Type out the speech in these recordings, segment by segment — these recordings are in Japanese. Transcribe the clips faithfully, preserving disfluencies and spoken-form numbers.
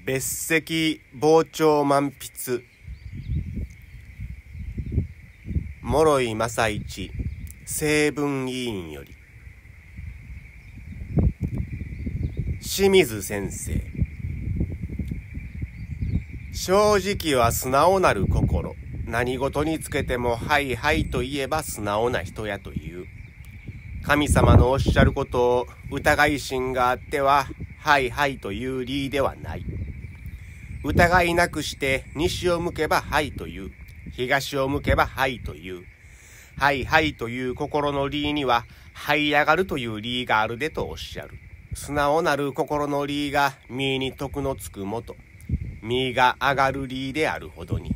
別席傍聴満筆諸井正一成文委員より。清水先生。正直は素直なる心。何事につけてもはいはいと言えば素直な人やという。神様のおっしゃることを疑い心があってははいはいという理ではない。疑いなくして西を向けばはいという。東を向けばはいという。はいはいという心の理には這い上がるという理があるでとおっしゃる。素直なる心の理が身に徳のつくもと、身が上がる理であるほどに。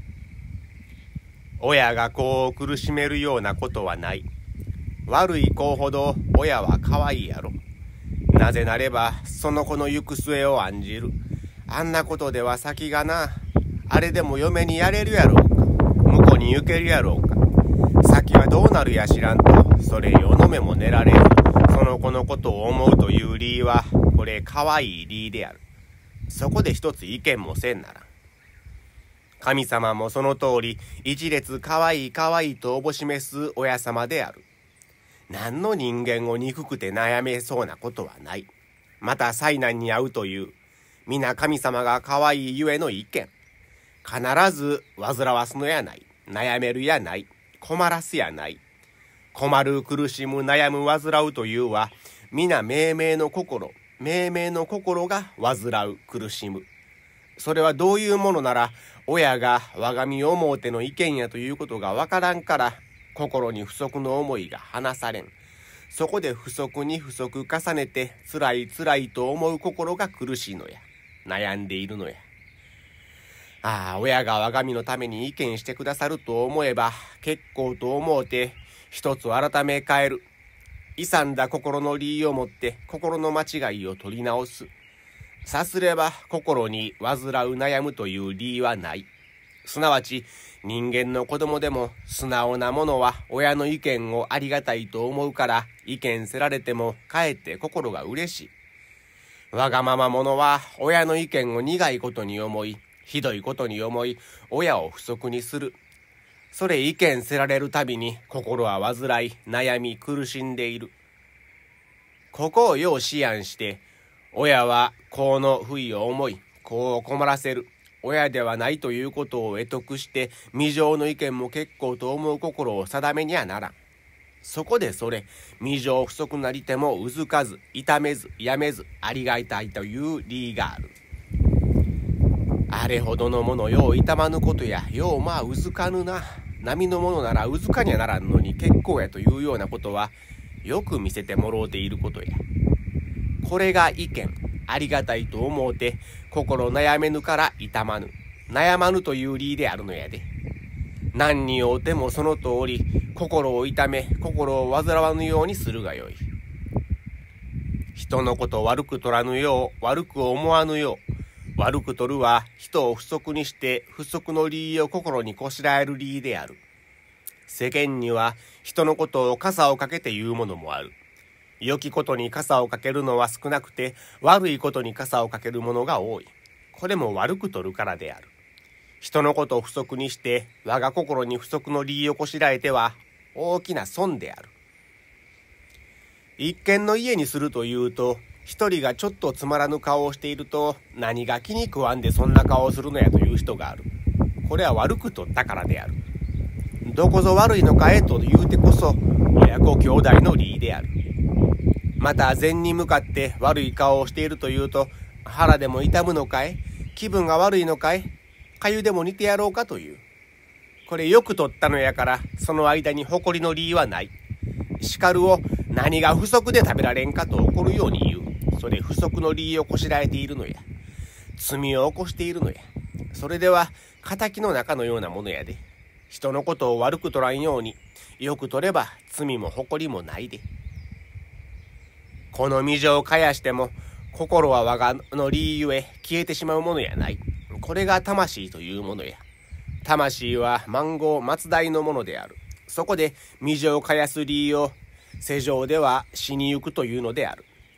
親が子を苦しめるようなことはない。悪い子ほど親は可愛いやろ。なぜなればその子の行く末を案じる。あんなことでは先がな。あれでも嫁にやれるやろうか。婿に行けるやろうか。先はどうなるや知らんと、それよの目も寝られる。その子のことを思うという理は、これ可愛い理である。そこで一つ意見もせんならん。神様もその通り、一列可愛い可愛いとおぼしめす親様である。何の人間を憎くて悩めそうなことはない。また災難に遭うという、皆神様が可愛いゆえの意見。必ず煩わすのやない。悩めるやない。困らすやない。困る苦しむ悩む煩うというは、皆命名の心、命名の心が煩う苦しむ。それはどういうものなら、親が我が身思うての意見やということがわからんから、心に不足の思いが離されん。そこで不足に不足重ねて、つらいつらいと思う心が苦しいのや。悩んでいるのや。ああ、親が我が身のために意見してくださると思えば、結構と思うて、一つ改め変える。勇んだ心の理をもって、心の間違いを取り直す。さすれば、心に煩う悩むという理はない。すなわち、人間の子供でも、素直なものは親の意見をありがたいと思うから、意見せられても、かえって心が嬉しい。わがまま者は、親の意見を苦いことに思い、ひどいことに思い、親を不足にする。それ意見せられるたびに心は煩い、悩み、苦しんでいる。ここをよう思案して、親は子の不意を思い、子を困らせる。親ではないということを得得して、未情の意見も結構と思う心を定めにはならん。そこでそれ、未情不足なりてもうずかず、痛めず、やめず、ありがたいという理がある。あれほどのものよう痛まぬことや、ようまあうずかぬな。波のものならうずかにはならんのに結構やというようなことは、よく見せてもろうていることや。これが意見、ありがたいと思うて、心悩めぬから痛まぬ。悩まぬという理であるのやで。何におうてもその通り、心を痛め、心を煩わぬようにするがよい。人のことを悪く取らぬよう、悪く思わぬよう。悪く取るは人を不足にして不足の理を心にこしらえる理である。世間には人のことを傘をかけて言うものもある。良きことに傘をかけるのは少なくて悪いことに傘をかけるものが多い。これも悪く取るからである。人のことを不足にして我が心に不足の理をこしらえては大きな損である。一軒の家にするというと、一人がちょっとつまらぬ顔をしていると、何が気に食わんでそんな顔をするのやという人がある。これは悪く取ったからである。どこぞ悪いのかえと言うてこそ、親子兄弟の理である。また善に向かって悪い顔をしているというと、腹でも痛むのかい、気分が悪いのかい、かゆでも似てやろうかという。これよく取ったのやから、その間に誇りの理はない。叱るを何が不足で食べられんかと怒るように言う。それ不足の理をこしらえているのや。罪を起こしているのや。それでは仇の中のようなものやで。人のことを悪く取らんように、よく取れば罪も誇りもないで。この未情をかやしても、心は我がの理ゆえ消えてしまうものやない。これが魂というものや。魂は満号末代のものである。そこで未情をかやす理を世上では死にゆくというのである。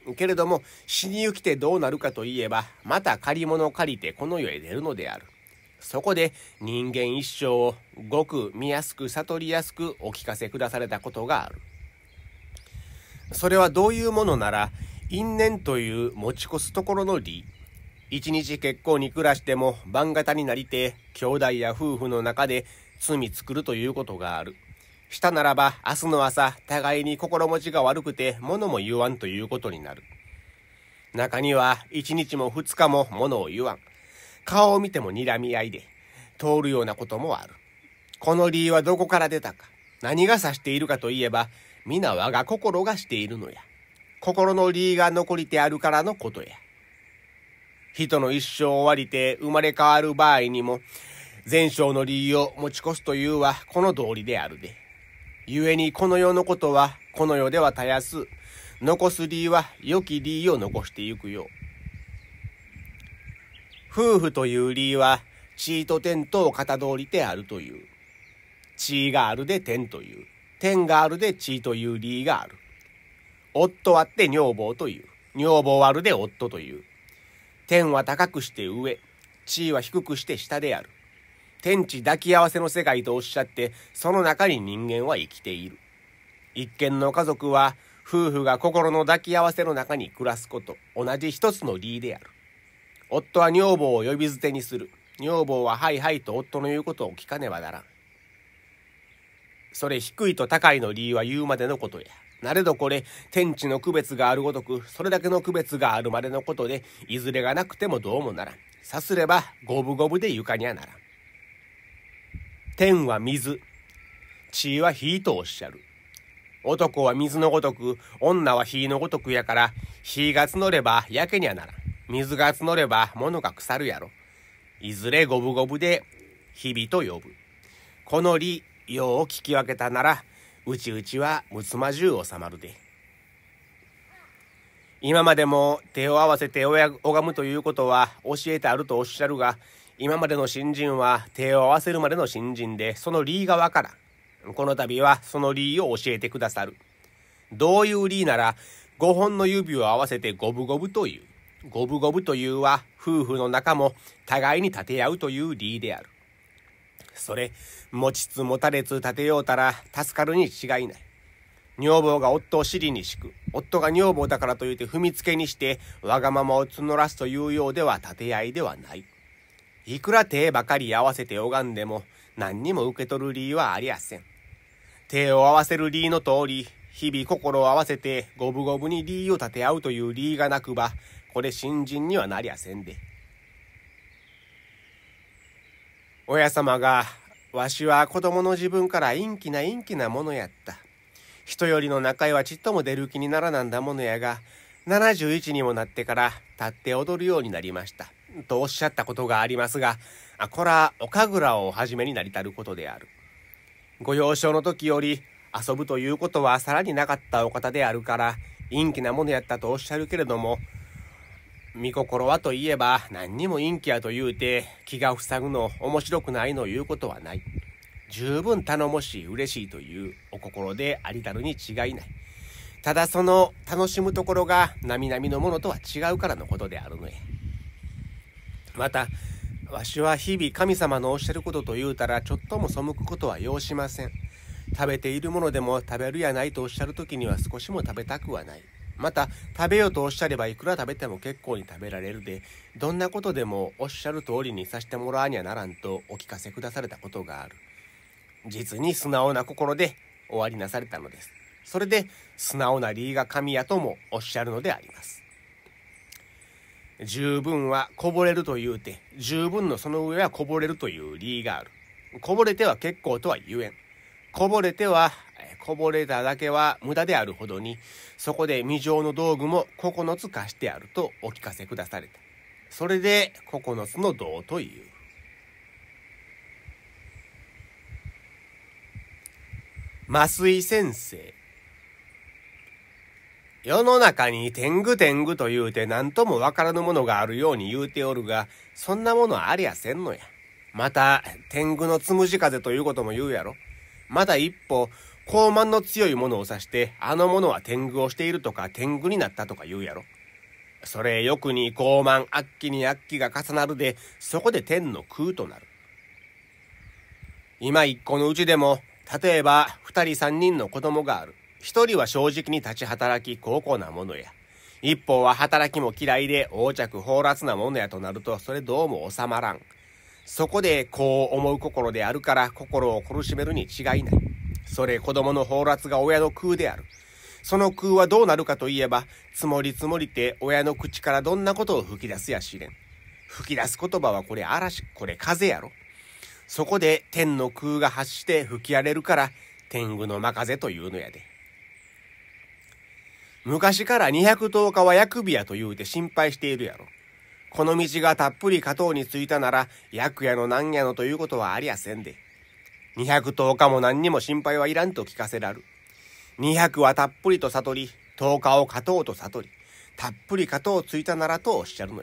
けれども死にゆきてどうなるかといえば、また借り物を借りてこの世へ出るのである。そこで人間一生をごく見やすく悟りやすくお聞かせくだされたことがある。それはどういうものなら、因縁という持ち越すところの理。一日結構に暮らしても晩型になりて兄弟や夫婦の中で罪作るということがある。したならば明日の朝互いに心持ちが悪くて物も言わんということになる。中には一日も二日も物を言わん。顔を見ても睨み合いで通るようなこともある。この理由はどこから出たか。何が指しているかといえば、皆我が心がしているのや。心の理が残りてあるからのことや。人の一生終わりて生まれ変わる場合にも、前生の理を持ち越すというはこの道理であるで。故にこの世のことはこの世では絶やす。残す理は良き理を残してゆくよう。夫婦という理は地と天とを片通りてあるという。地があるで天という。天があるで地という理がある。夫あって女房という。女房あるで夫という。天は高くして上、地は低くして下である。天地抱き合わせの世界とおっしゃって、その中に人間は生きている。一見の家族は、夫婦が心の抱き合わせの中に暮らすこと、同じ一つの理である。夫は女房を呼び捨てにする。女房ははいはいと夫の言うことを聞かねばならん。それ低いと高いの理は言うまでのことや。なれどこれ、天地の区別があるごとく、それだけの区別があるまでのことで、いずれがなくてもどうもならん。さすれば、五分五分で床にはならん。天は水、地は火とおっしゃる。男は水のごとく、女は火のごとくやから、火が募れば焼けにはならん。水が募れば物が腐るやろ。いずれ五分五分で、日々と呼ぶ。この理、よう聞き分けたなら、うちうちはむつまじゅう収まるで。今までも手を合わせて拝むということは教えてあるとおっしゃるが、今までの信心は手を合わせるまでの信心で、その理がわからん。この度はその理を教えてくださる。どういう理なら、五本の指を合わせて五分五分という。五分五分というは、夫婦の仲も互いに立て合うという理である。それ、持ちつ持たれつ立てようたら助かるに違いない。女房が夫を尻に敷く。夫が女房だからといって踏みつけにしてわがままを募らすというようでは立て合いではない。いくら手ばかり合わせて拝んでも何にも受け取る理はありやせん。手を合わせる理の通り、日々心を合わせて五分五分に理を立て合うという理がなくば、これ信心にはなりやせんで。親様が、わしは子供の自分から陰気な陰気なものやった。人よりの中へはちっとも出る気にならなんだものやが、ななじゅういちにもなってから立って踊るようになりました。とおっしゃったことがありますが、こらお神楽をお始めになりたることである。ご幼少の時より遊ぶということはさらになかったお方であるから、陰気なものやったとおっしゃるけれども、見心はといえば何にも陰気やと言うて気が塞ぐの面白くないの言うことはない。十分頼もしい嬉しいというお心でありたるに違いない。ただその楽しむところが並々のものとは違うからのことであるのや。またわしは日々神様のおっしゃることと言うたらちょっとも背くことは要しません。食べているものでも食べるやないとおっしゃる時には少しも食べたくはない。また食べようとおっしゃればいくら食べても結構に食べられるで、どんなことでもおっしゃる通りにさせてもらわにはならんとお聞かせくだされたことがある。実に素直な心で終わりなされたのです。それで素直な理が神やともおっしゃるのであります。十分はこぼれると言うて、十分のその上はこぼれるという理がある。こぼれては結構とは言えん。こぼれてはこぼれただけは無駄であるほどに、そこで未常の道具も九つ貸してあるとお聞かせくだされた。それで九つの道という。増井先生。世の中に天狗天狗と言うて何ともわからぬものがあるように言うておるが、そんなものありゃせんのや。また天狗のつむじ風ということも言うやろ。まだ一歩高慢の強いものを指して、あのものは天狗をしているとか天狗になったとか言うやろ。それよくに高慢、悪鬼に悪鬼が重なるで、そこで天の空となる。今一個のうちでも、例えば二人三人の子供がある。一人は正直に立ち働き高価なものや。一方は働きも嫌いで横着放埓なものやとなると、それどうも収まらん。そこでこう思う心であるから心を苦しめるに違いない。それ子供の放埓が親の空である。その空はどうなるかといえば、積もり積もりて親の口からどんなことを吹き出すやしれん。吹き出す言葉はこれ嵐、これ風やろ。そこで天の空が発して吹き荒れるから天狗の真風というのやで。昔から二百十日は厄日やと言うて心配しているやろ。この道がたっぷり加藤についたなら厄やのなんやのということはありやせんで。二百十日も何にも心配はいらんと聞かせらる。二百はたっぷりと悟り、十日を加藤と悟り、たっぷり加藤ついたならとおっしゃるのや。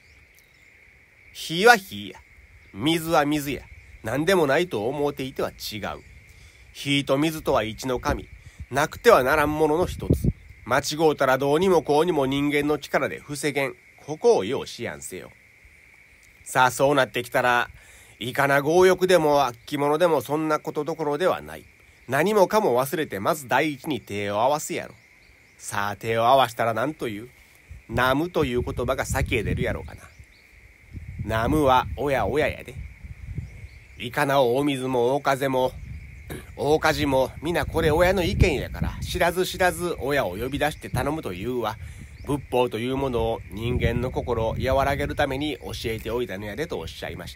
火は火や、水は水や。何でもないと思うていては違う。火と水とは一の神。なくてはならんものの一つ。間違うたらどうにもこうにも人間の力で防げん。ここをよう思案せよ。さあそうなってきたら、いかな強欲でも悪鬼者でもそんなことどころではない。何もかも忘れてまず第一に手を合わせやろ。さあ手を合わしたら何という？ナムという言葉が先へ出るやろうかな。ナムは親親やで。いかな大水も大風も大火事も皆これ親の意見やから、知らず知らず親を呼び出して頼むというは、仏法というものを人間の心を和らげるために教えておいたのやでとおっしゃいました。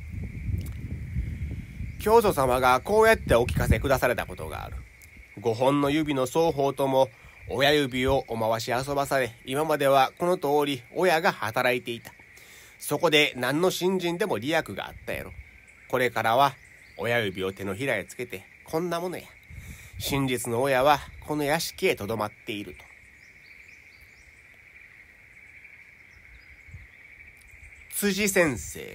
教祖様がこうやってお聞かせくだされたことがある。五本の指の双方とも親指をお回し遊ばされ、今まではこの通り親が働いていた。そこで何の新人でも利益があったやろ。これからは親指を手のひらへつけてこんなものや。真実の親はこの屋敷へとどまっていると。辻先生。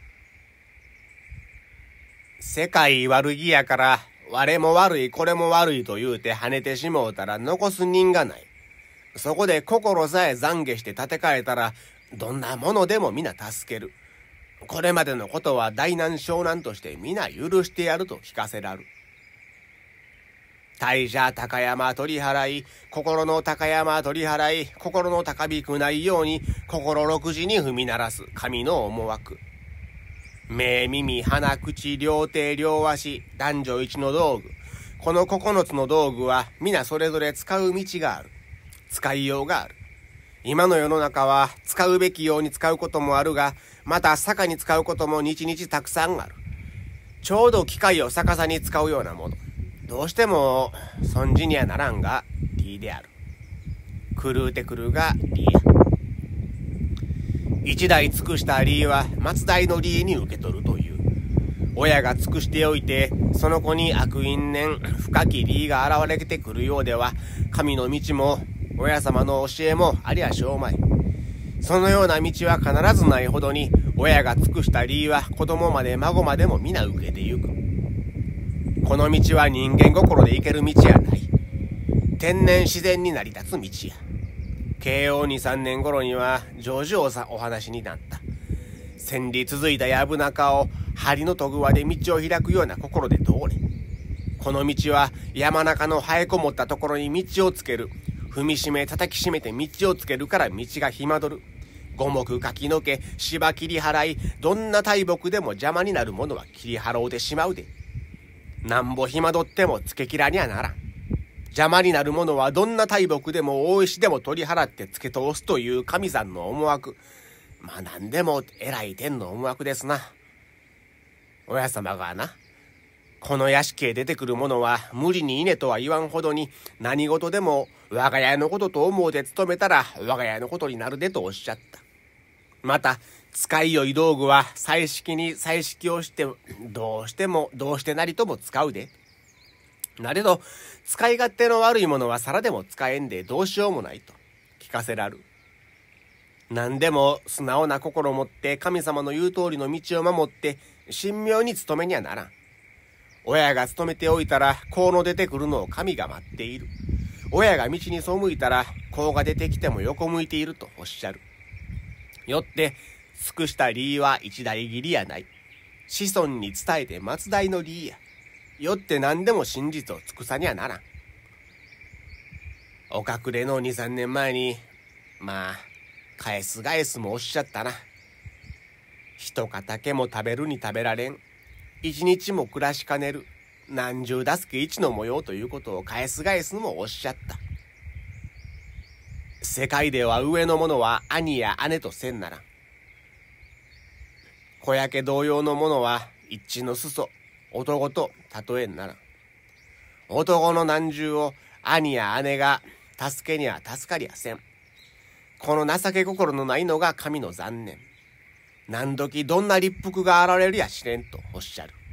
世界悪気やから我も悪いこれも悪いと言うて跳ねてしもうたら残す人がない。そこで心さえ懺悔して立て替えたらどんなものでも皆助ける。これまでのことは大難小難として皆許してやると聞かせらる。大社高山取り払い、心の高山取り払い、心の高びくないように心六時に踏み鳴らす神の思惑。目、耳、鼻、口、両手、両足、男女一の道具。この九つの道具は皆それぞれ使う道がある。使いようがある。今の世の中は使うべきように使うこともあるが、また逆に使うことも日々たくさんある。ちょうど機械を逆さに使うようなもの。どうしても損じにはならんが理である。狂うてくるが理や。一代尽くした理は末代の理に受け取るという。親が尽くしておいて、その子に悪因縁深き理が現れてくるようでは、神の道も親様の教えもありゃしょうまい。そのような道は必ずないほどに、親が尽くした理は子供まで孫までも皆受けてゆく。この道は人間心で行ける道やない。天然自然に成り立つ道や。慶応にさんねん頃には成就お話になった。千里続いた藪中を針のとぐわで道を開くような心で通れ。この道は山中の生えこもったところに道をつける。踏みしめ叩きしめて道をつけるから道がひまどる。五目柿の毛、芝切り払い、どんな大木でも邪魔になるものは切り払うてしまうで。なんぼひまどってもつけきらにはならん。邪魔になるものはどんな大木でも大石でも取り払って付け通すという神さんの思惑。まあ何でも偉い天の思惑ですな。親様がな、この屋敷へ出てくる者は無理に稲とは言わんほどに、何事でも我が家のことと思うて勤めたら我が家のことになるでとおっしゃった。また使いよい道具は彩色に彩色をしてどうしてもどうしてなりとも使うで。なれど使い勝手の悪いものはさらでも使えんでどうしようもないと聞かせらる。何でも素直な心を持って神様の言う通りの道を守って神妙に努めにはならん。 親が勤めておいたら子の出てくるのを神が待っている。親が道に背いたら子が出てきても横向いているとおっしゃる。よって尽くした理は一代義理やない。子孫に伝えて末代の理や。よって何でも真実を尽くさにはならん。お隠れの二三年前に、まあ返す返すもおっしゃったな。一畑も食べるに食べられん。一日も暮らしかねる。何十助け一の模様ということを返す返すもおっしゃった。世界では上の者は兄や姉とせんならん。子焼け同様の者は一致の裾、男と例えんならん。男の難重を兄や姉が助けには助かりやせん。この情け心のないのが神の残念。何時どんな立腹が現れるやしれんとおっしゃる。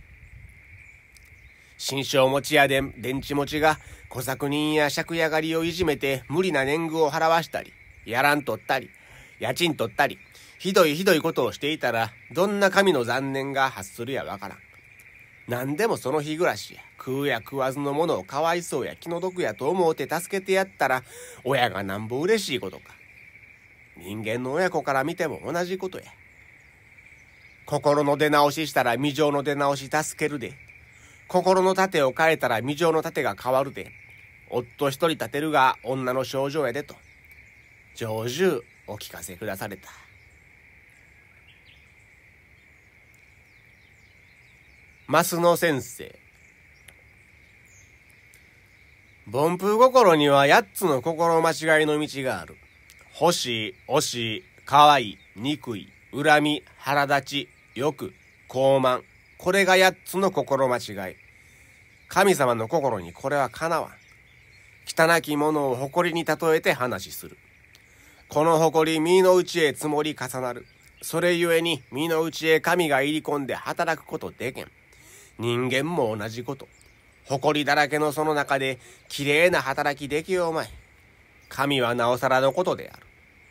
新章持ちやで電池持ちが小作人や借家狩りをいじめて無理な年貢を払わしたり、やらんとったり、家賃取ったり、ひどいひどいことをしていたら、どんな神の残念が発するやわからん。何でもその日暮らしや、食うや食わずのものをかわいそうや気の毒やと思うて助けてやったら、親がなんぼ嬉しいことか。人間の親子から見ても同じことや。心の出直ししたら未情の出直し助けるで。心の盾を変えたら未情の盾が変わるで。夫一人立てるが女の症状やでと。上々お聞かせくだされた。増野先生。凡夫心には八つの心間違いの道がある。欲しい、惜しい、かわいい、憎い、恨み、腹立ち、欲、傲慢。これが八つの心間違い。神様の心にこれはかなわん。汚きものを誇りに例えて話する。この誇り身の内へ積もり重なる。それゆえに身の内へ神が入り込んで働くことでけん。人間も同じこと。誇りだらけのその中できれいな働きできようまい。神はなおさらのことである。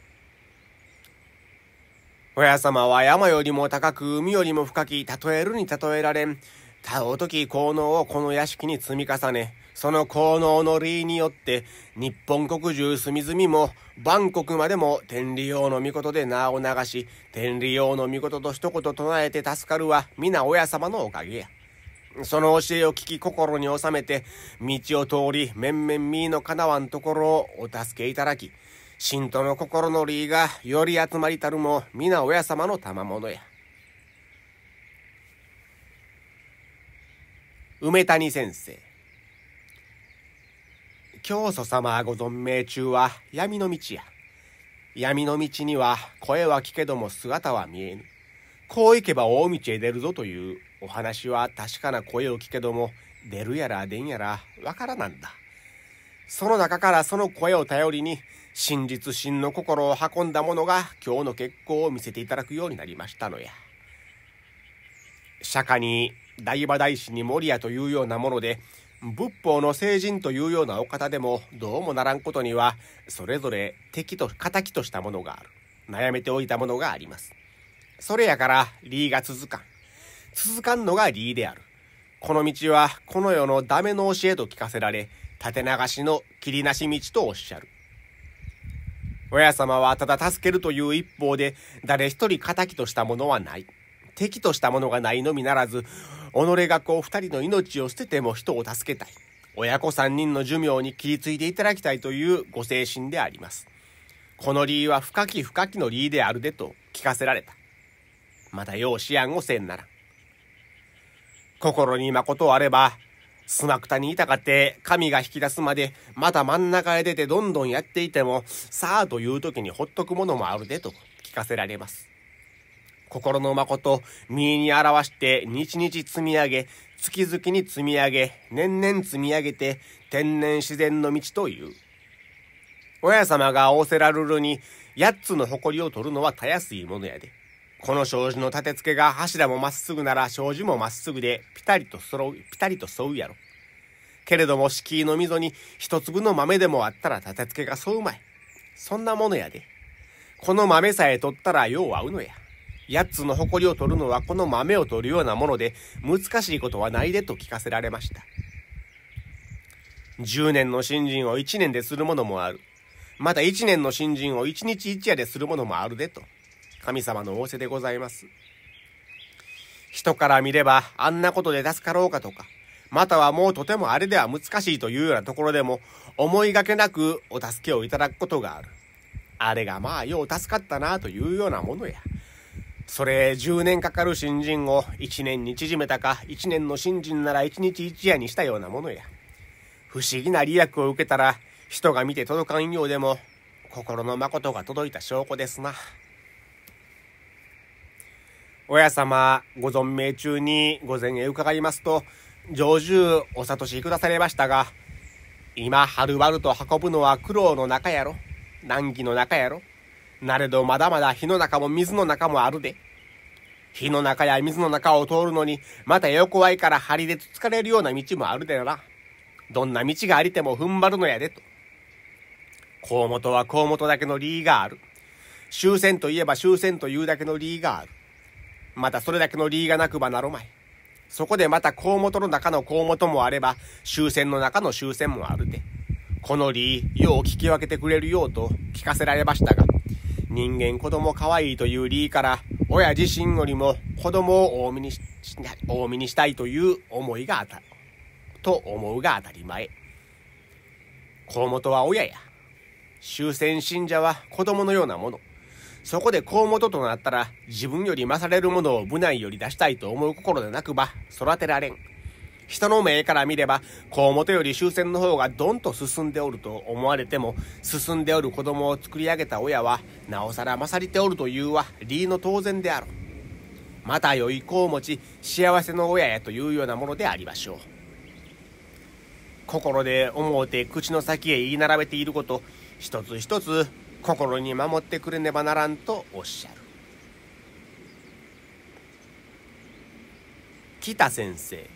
親様は山よりも高く海よりも深き例えるに例えられん。たおとき効能をこの屋敷に積み重ね、その効能の利によって日本国中隅々も万国までも天理王の御事で名を流し、天理王の御事と一言唱えて助かるは皆親様のおかげや。その教えを聞き心に収めて道を通り面々身のかなわんところをお助けいただき、信徒の心の利がより集まりたるも皆親様の賜物や。梅谷先生。教祖様ご存命中は闇の道や。闇の道には声は聞けども姿は見えぬ。こう行けば大道へ出るぞというお話は確かな声を聞けども、出るやら出んやらわからなんだ。その中からその声を頼りに真実真の心を運んだ者が今日の結果を見せていただくようになりましたのや。釈迦に大馬大師に守屋というようなもので、仏法の聖人というようなお方でもどうもならんことには、それぞれ敵と敵としたものがある。悩めておいたものがあります。それやから理が続かん。続かんのが理である。この道はこの世のダメの教えと聞かせられ、縦流しの切りなし道とおっしゃる。親様はただ助けるという一方で、誰一人敵としたものはない。敵としたものがないのみならず、己が子二人の命を捨てても人を助けたい。親子三人の寿命に切り継いでいただきたいというご精神であります。この理は深き深きの理であるでと聞かせられた。またよう思案をせんならん。心に誠あれば、スマクタにいたかって神が引き出すまでまた真ん中へ出てどんどんやっていても、さあという時にほっとくものもあるでと聞かせられます。心の誠、身に表して日々積み上げ、月々に積み上げ、年々積み上げて天然自然の道という。親様が仰せらるるに八つの誇りを取るのはたやすいものやで。この障子の立て付けが柱もまっすぐなら障子もまっすぐでピタリと揃う、ピタリと沿うやろ。けれども敷居の溝に一粒の豆でもあったら立て付けが沿うまい。そんなものやで。この豆さえ取ったらよう合うのや。 八つの誇りを取るのはこの豆を取るようなもので、難しいことはないでと聞かせられました。十年の信心を一年でするものもある。また一年の信心を一日一夜でするものもあるでと、神様の仰せでございます。人から見ればあんなことで助かろうかとか、またはもうとてもあれでは難しいというようなところでも思いがけなくお助けをいただくことがある。あれがまあよう助かったなというようなものや。それじゅうねんかかる信心をいちねんに縮めたか、いちねんの信心ならいちにち一夜にしたようなものや。不思議な利益を受けたら人が見て届かんようでも心の誠が届いた証拠ですな。親様ご存命中に御前へ伺いますと、常住お諭しくだされましたが、今はるばると運ぶのは苦労の中やろ、難儀の中やろ。なれどまだまだ火の中も水の中もあるで。火の中や水の中を通るのにまた横合いから針でつつかれるような道もあるでな。どんな道がありても踏ん張るのやでと。河本は河本だけの理がある。終戦といえば終戦というだけの理がある。またそれだけの理がなくばなろまい。そこでまた河本の中の河本もあれば終戦の中の終戦もあるで。この理よう聞き分けてくれるようと聞かせられましたが、人間子供可愛いという理から親自身よりも子供を大身にし、大身にしたいという思いが当たると思うが当たり前。河本は親や終戦信者は子供のようなもの。そこで河本となったら自分より勝れるものを部内より出したいと思う心でなくば育てられん。人の目から見れば河本より終戦の方がどんと進んでおると思われても、進んでおる子供を作り上げた親はなおさら勝りておるというは理の当然であろう。また良い子を持ち幸せの親やというようなものでありましょう。心で思うて口の先へ言い並べていること一つ一つ心に守ってくれねばならんとおっしゃる。北先生。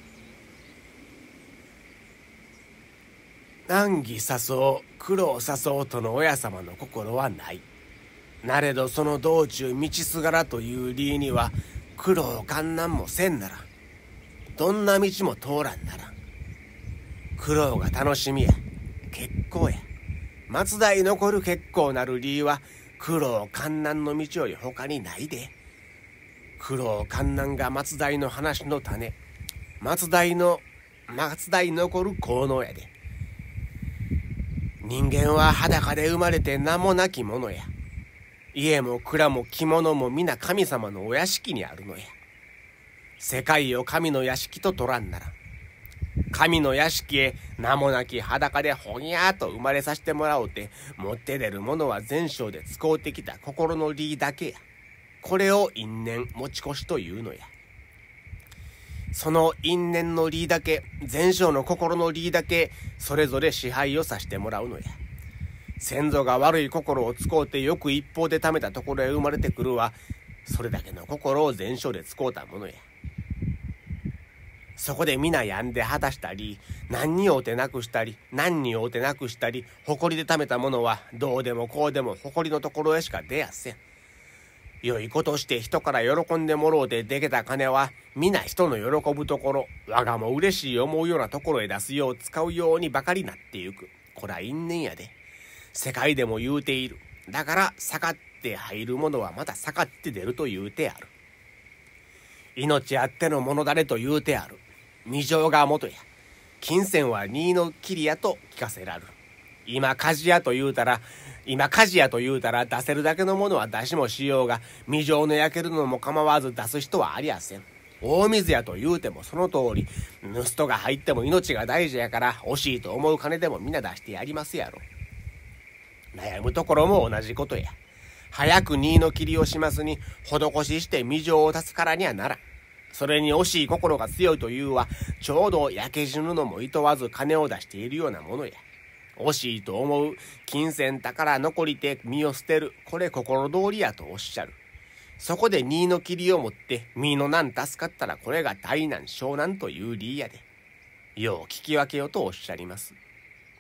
難儀誘う苦労誘うとの親様の心はない。なれどその道中道すがらという理には苦労艱難もせんならん。どんな道も通らんならん。苦労が楽しみや結構や。末代残る結構なる理は苦労艱難の道より他にないで。苦労艱難が末代の話の種、末代の末代残る効能やで。人間は裸で生まれて名もなきものや。家も蔵も着物も皆神様のお屋敷にあるのや。世界を神の屋敷と取らんなら、神の屋敷へ名もなき裸でほにゃーと生まれさせてもらおうて持って出るものは前生で使うてきた心の理だけや。これを因縁持ち越しというのや。その因縁の理だけ、前生の心の理だけ、それぞれ支配をさせてもらうのや。先祖が悪い心を使うてよく一方で貯めたところへ生まれてくるは、それだけの心を前生で使うたものや。そこで皆病んで果たしたり、何に会うてなくしたり、何に会うてなくしたり、誇りで貯めたものはどうでもこうでも誇りのところへしか出やせん。良いことして人から喜んでもろうてでけた金は皆人の喜ぶところ、我がも嬉しい思うようなところへ出すよう使うようにばかりなってゆく。こら因縁やで。世界でも言うている。だから下がって入るものはまた下がって出ると言うてある。命あってのものだれと言うてある。未情が元や。金銭は二の切やと聞かせらる。今鍛冶屋と言うたら今鍛冶屋と言うたら出せるだけのものは出しもしようが、未情の焼けるのも構わず出す人はありやせん。大水屋と言うてもその通り、盗人が入っても命が大事やから惜しいと思う金でも皆出してやりますやろ。悩むところも同じことや。早く二の切りをしますに施しして未情を足すからにはならん。それに惜しい心が強いというはちょうど焼け死ぬのも厭わず金を出しているようなものや。惜しいと思う金銭宝残りて身を捨てる、これ心通りやとおっしゃる。そこで二の切りを持って身の難助かったらこれが大難小難という理やで。よう聞き分けよとおっしゃります。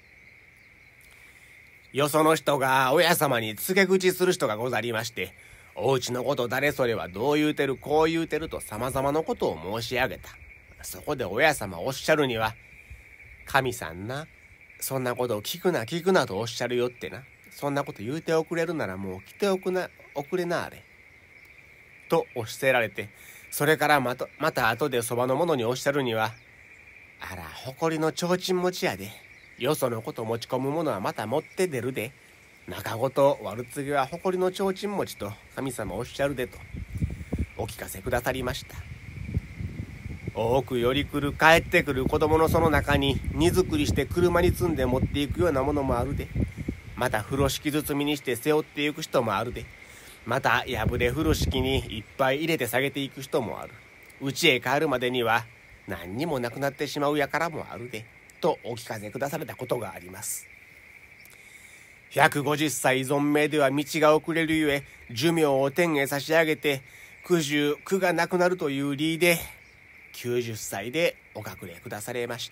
よその人が親様に告げ口する人がござりまして、 おうちのこと誰それはどう言うてるこう言うてると様々なことを申し上げた。そこで親様おっしゃるには、神さんな、そんなことを聞くな聞くなとおっしゃるよってな。そんなこと言うておくれるならもう来ておくな、おくれなあれ。とおっしゃられて、それからまた、また後でそばの者におっしゃるには、あら、誇りの提灯持ちやで。よそのこと持ち込む者はまた持って出るで。中ごと悪告げは誇りの提灯持ちと神様おっしゃるでと、お聞かせくださりました。多くより来る帰ってくる子供のその中に荷造りして車に積んで持っていくようなものもあるで。また風呂敷包みにして背負っていく人もあるで。また破れ風呂敷にいっぱい入れて下げていく人もある。家へ帰るまでには何にもなくなってしまうやからもあるで。とお聞かせくだされたことがあります。ひゃくごじゅっさい存命では道が遅れるゆえ、寿命を天へ差し上げて、苦渋苦がなくなるという理で、きゅうじゅっさいでお隠れくだされました。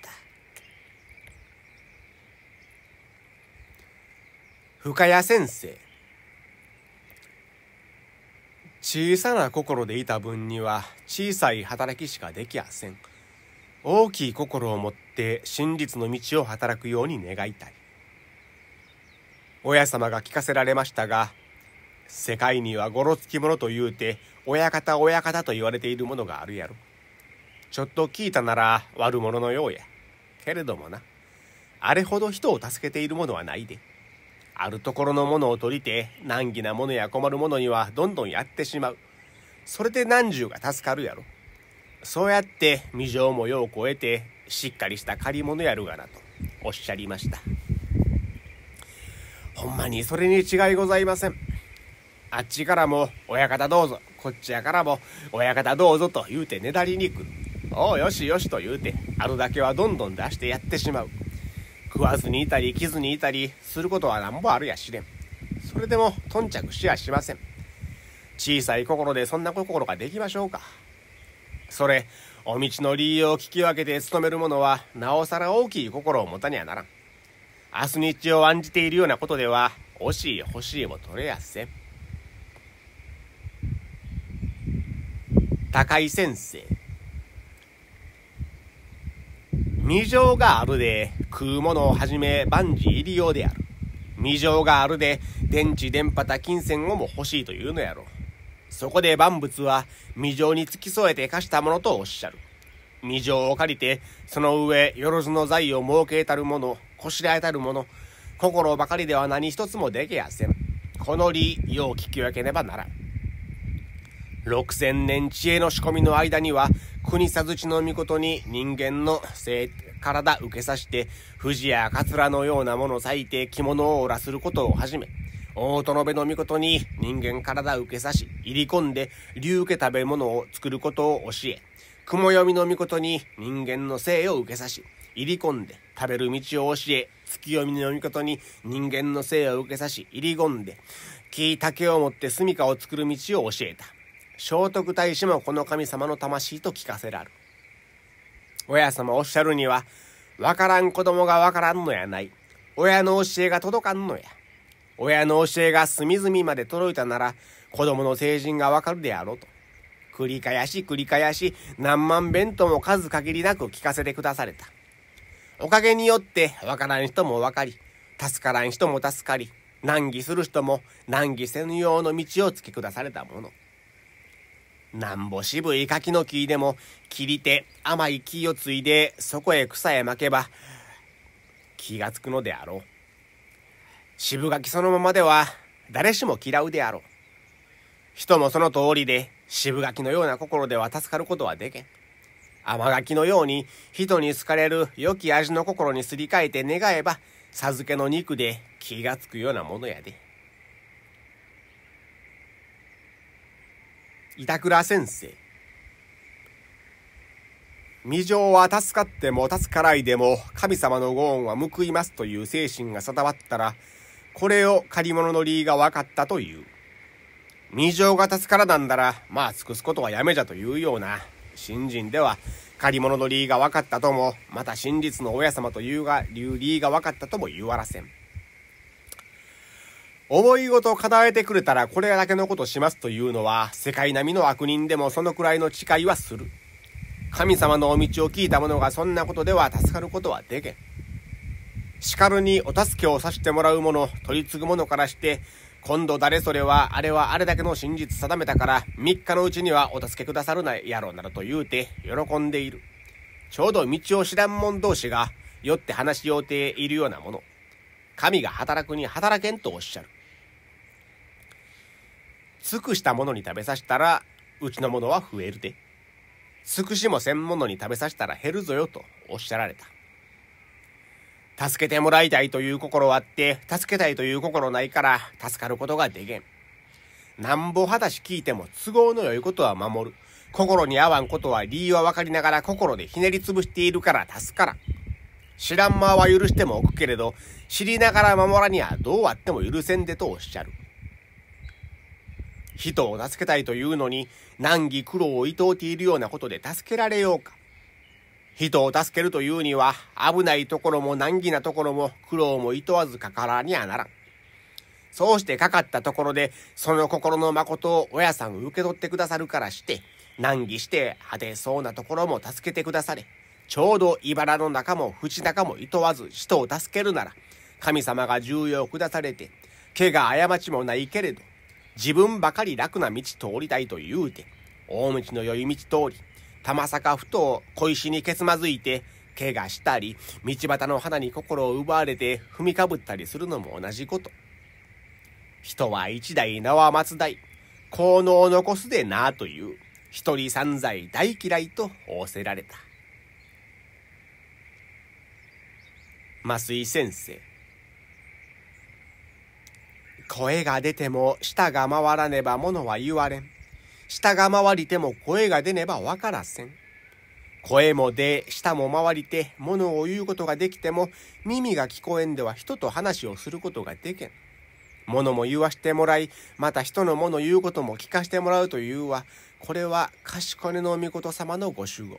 深谷先生。小さな心でいた分には小さい働きしかできやせん。大きい心を持って真実の道を働くように願いたい。親様が聞かせられましたが、世界にはごろつき者と言うて、親方親方と言われているものがあるやろ。ちょっと聞いたなら悪者のようや。けれどもな、あれほど人を助けているものはないで。あるところのものを取りて、難儀なものや困るものにはどんどんやってしまう。それで何十が助かるやろ。そうやって未情もよう超えて、しっかりした借り物やるがなとおっしゃりました。ほんまにそれに違いございません。あっちからも親方どうぞ、こっちやからも親方どうぞと言うてねだりに来る。おうよしよしと言うて、あるだけはどんどん出してやってしまう。食わずにいたり着ずにいたりすることはなんぼあるやしれん。それでも頓着しやしません。小さい心でそんな心ができましょうか。それ、お道の理由を聞き分けて務める者はなおさら大きい心を持たにはならん。明日日を案じているようなことでは惜しい欲しいも取れやせん。高井先生。未情があるで食うものをはじめ万事入り用である。未情があるで電池電波た金銭をも欲しいというのやろ。そこで万物は未情に付き添えて貸したものとおっしゃる。未情を借りてその上よろずの財を設けたるもの、こしらえたるもの、心ばかりでは何一つもできやせん。この理よう聞き分けねばならん。六千年知恵の仕込みの間には国さずちの御事に人間の体受けさして富士や桂のようなものを裂いて着物を織らすることをはじめ、大殿部の御事に人間体受けさし入り込んで竜受け食べ物を作ることを教え、雲読みの御事に人間の生を受けさし入り込んで食べる道を教え、月読みの御事に人間の生を受けさし入り込んで木竹を持って住処を作る道を教えた。聖徳太子もこの神様の魂と聞かせられる。親様おっしゃるには、わからん子供がわからんのやない。親の教えが届かんのや。親の教えが隅々まで届いたなら、子供の成人がわかるであろうと。繰り返し繰り返し何万遍とも数限りなく聞かせてくだされた。おかげによってわからん人もわかり、助からん人も助かり、難儀する人も難儀せぬようの道をつけくだされたもの。なんぼ渋い柿の木でも切りて甘い木をついでそこへ草へ巻けば気がつくのであろう。渋柿そのままでは誰しも嫌うであろう。人もその通りで渋柿のような心では助かることはでけん。甘柿のように人に好かれる良き味の心にすり替えて願えば授けの肉で気がつくようなものやで。板倉先生。未情は助かっても助からいでも神様のご恩は報いますという精神が定まったら、これを借り物の理が分かったという。未情が助からなんだらまあ尽くすことはやめじゃというような信心では、借り物の理が分かったとも、また真実の親様というが理が分かったとも言わらせん。 覚い事を叶えてくれたらこれだけのことしますというのは、世界並みの悪人でもそのくらいの誓いはする。神様のお道を聞いた者がそんなことでは助かることはでけん。しかるにお助けをさせてもらう者、取り継ぐ者からして、今度誰それはあれはあれだけの真実定めたからみっかのうちにはお助けくださるなやろうなどと言うて喜んでいる。ちょうど道を知らん者同士が酔って話し合うているようなもの。神が働くに働けんとおっしゃる。尽くしたものに食べさせたらうちのものは増えるで。尽くしもせんものに食べさせたら減るぞよとおっしゃられた。助けてもらいたいという心はあって、助けたいという心ないから助かることができん。なんぼ話聞いても都合の良いことは守る。心に合わんことは理由は分かりながら心でひねりつぶしているから助からん。知らん間は許してもおくけれど、知りながら守らにはどうあっても許せんでとおっしゃる。人を助けたいというのに難儀苦労をいとうているようなことで助けられようか。人を助けるというには危ないところも難儀なところも苦労もいとわずかからにはならん。そうしてかかったところでその心の誠を親さん受け取ってくださるからして、難儀して果てそうなところも助けてくだされ、ちょうど茨の中も淵中もいとわず人を助けるなら、神様が重用を下されて怪我過ちもないけれど自分ばかり楽な道通りたいと言うて、大道の良い道通り玉坂ふと小石にけつまずいて怪我したり、道端の花に心を奪われて踏みかぶったりするのも同じこと。人は一代名は松代、効能を残すでなという一人散財大嫌いと仰せられた。増井先生。声が出ても舌が回らねば物は言われん。舌が回りても声が出ねばわからせん。声も出、舌も回りて物を言うことができても耳が聞こえんでは人と話をすることができん。物も言わしてもらい、また人の物言うことも聞かしてもらうというは、これは賢根の御事様のご守護。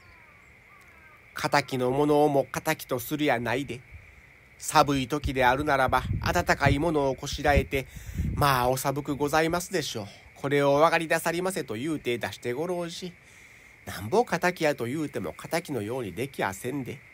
仇の物をも仇とするやないで。寒い時であるならば暖かいものをこしらえて、まあお寒くございますでしょう。これをお分かりなさりませと言うて出してごろうじ。なんぼ仇やと言うても仇のようにできやせんで。